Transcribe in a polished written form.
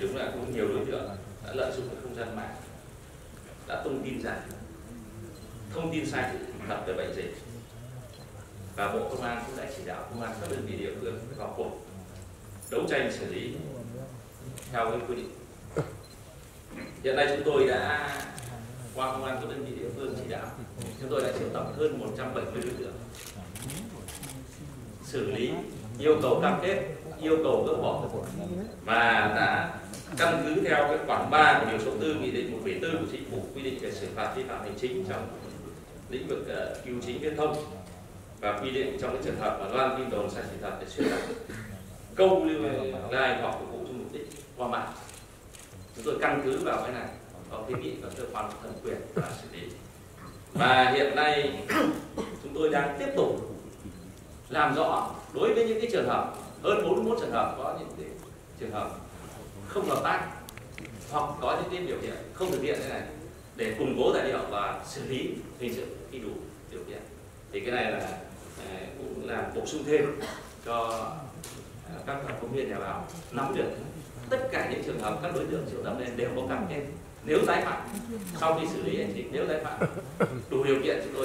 Đúng là cũng nhiều đối tượng đã lợi dụng không gian mạng, đã tung tin giả, thông tin sai sự thật về bệnh dịch, và Bộ Công an cũng đã chỉ đạo công an các đơn vị địa phương vào cuộc đấu tranh xử lý theo cái quy định. Hiện nay chúng tôi đã qua công an các đơn vị địa phương chỉ đạo, chúng tôi đã triệu tập hơn 170 đối tượng, xử lý, yêu cầu cam kết, yêu cầu gỡ bỏ, và đã căn cứ theo cái khoản 3 của điều số 4 nghị định 174 của Chính phủ quy định về xử phạt vi phạm hành chính trong lĩnh vực bưu chính viễn thông, và quy định trong cái trường hợp mà loan tin đồn sai sự thật để xuyên tạc, câu lưu lai hoặc phục vụ cho mục đích qua mạng. Chúng tôi căn cứ vào cái này, có kiến nghị vào cơ quan thẩm quyền và xử lý. Và hiện nay chúng tôi đang tiếp tục làm rõ đối với những cái trường hợp hơn 41 trường hợp, có những cái trường hợp không hợp tác hoặc có những cái biểu hiện không thực hiện thế này, để củng cố tài liệu và xử lý hình sự khi đủ điều kiện. Thì cái này là cũng làm bổ sung thêm cho các phóng viên nhà báo nắm được tất cả những trường hợp các đối tượng triệu tập lên đều có cam kết nếu tái phạm, sau khi xử lý hành chính nếu tái phạm đủ điều kiện chúng tôi